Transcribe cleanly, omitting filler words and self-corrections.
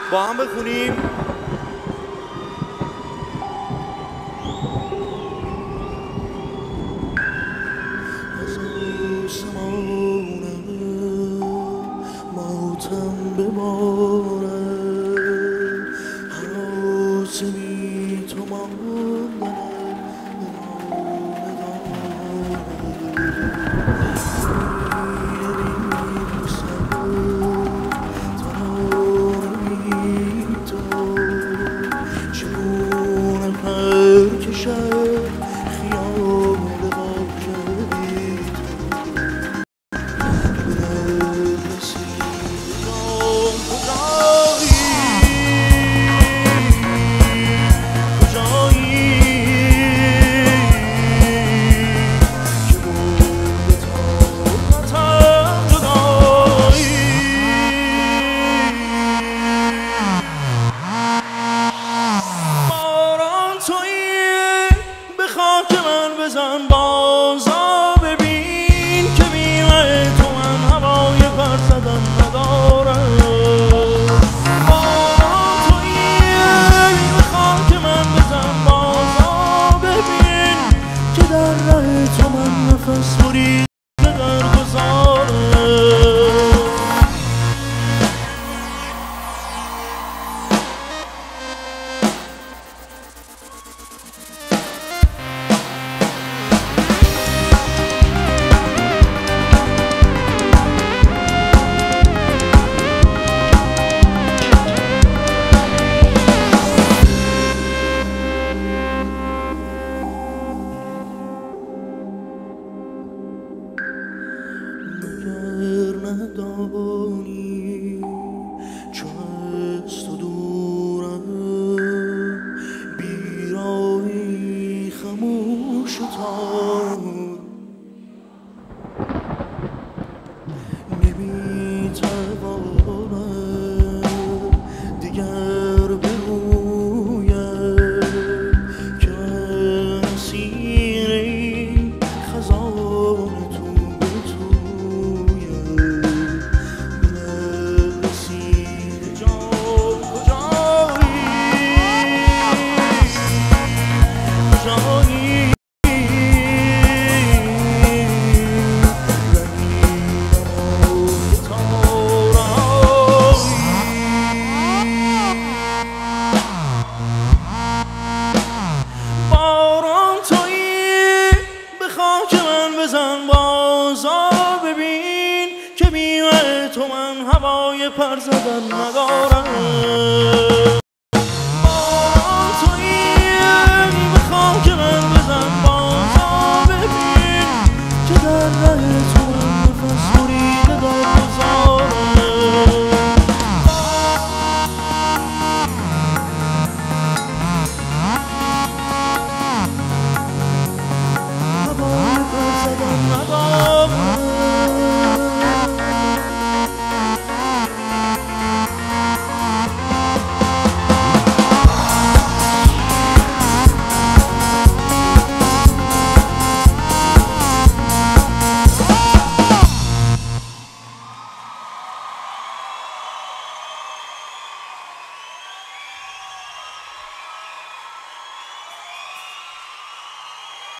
با هم بخونیم. از آسمانم ماتم ببارد، هر آسمی تو ماندنم بزن بازا ببین که بیمه تو من هوای پر زدن ندارم. تویی به خاک من بزن بازا ببین که در ره تو من نفس بریده در گذارم. ندانی چون از تو دورم، بیرایی خموش تا نمیتوانم دیگر بگویم که اسیر خزان تو بزن بازا ببین که بیمه تو من هوای پر زدن ندارم.